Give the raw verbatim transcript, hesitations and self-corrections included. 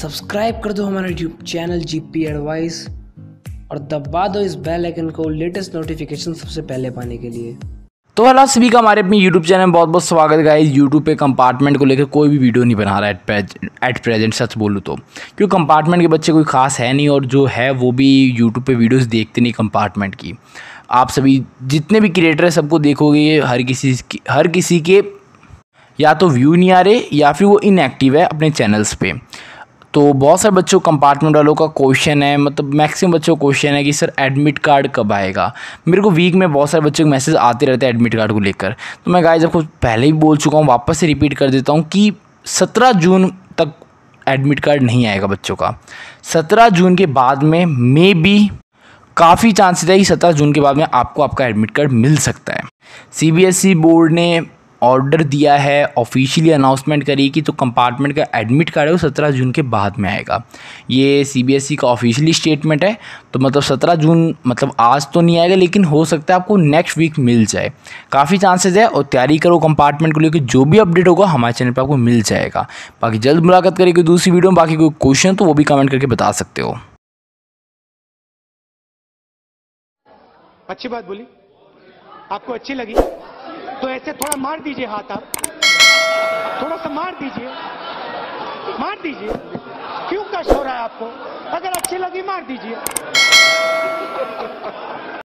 Subscribe कर दो हमारा यूट्यूब चैनल जीपी एडवाइस और दबा दो इस बेल आइकन को लेटेस्ट नोटिफिकेशन सबसे पहले पाने के लिए। तो हेलो सभी का हमारे अपनी यूट्यूब चैनल में बहुत बहुत स्वागत है गाइस। यूट्यूब पे कंपार्टमेंट को लेकर कोई भी वीडियो नहीं बना रहा है एट प्रेजेंट, सच बोलूँ तो, क्योंकि कंपार्टमेंट के बच्चे कोई खास है नहीं और जो है वो भी यूट्यूब पे वीडियोस देखते नहीं कंपार्टमेंट की। आप सभी जितने भी क्रिएटर है सबको देखोगे, हर किसी हर किसी के या तो व्यू नहीं आ रहे या फिर वो इनएक्टिव है अपने चैनल्स पे। तो बहुत सारे बच्चों कंपार्टमेंट वालों का क्वेश्चन है, मतलब मैक्सिमम बच्चों का क्वेश्चन है कि सर एडमिट कार्ड कब आएगा। मेरे को वीक में बहुत सारे बच्चों के मैसेज आते रहते हैं एडमिट कार्ड को लेकर। तो मैं गाइस आपको पहले ही बोल चुका हूँ, वापस से रिपीट कर देता हूँ कि सत्रह जून तक एडमिट कार्ड नहीं आएगा बच्चों का। सत्रह जून के बाद में मे बी काफ़ी चांसेस है कि सत्रह जून के बाद में आपको आपका एडमिट कार्ड मिल सकता है। C B S E board ने ऑर्डर दिया है, ऑफिशियली अनाउंसमेंट करी कि तो कंपार्टमेंट का एडमिट कार्ड है वो सत्रह जून के बाद में आएगा। ये सी बी एस ई का ऑफिशियली स्टेटमेंट है। तो मतलब सत्रह जून मतलब आज तो नहीं आएगा, लेकिन हो सकता है आपको नेक्स्ट वीक मिल जाए, काफ़ी चांसेस है। और तैयारी करो कंपार्टमेंट को लेकर, जो भी अपडेट होगा हमारे चैनल पर आपको मिल जाएगा। बाकी जल्द मुलाकात करेगी दूसरी वीडियो में। बाकी कोई क्वेश्चन तो वो भी कमेंट करके बता सकते हो। अच्छी बात बोली, आपको अच्छी लगी तो ऐसे थोड़ा मार दीजिए हाथ, आप थोड़ा सा मार दीजिए, मार दीजिए। क्यों कष्ट हो रहा है आपको? अगर अच्छी लगी मार दीजिए।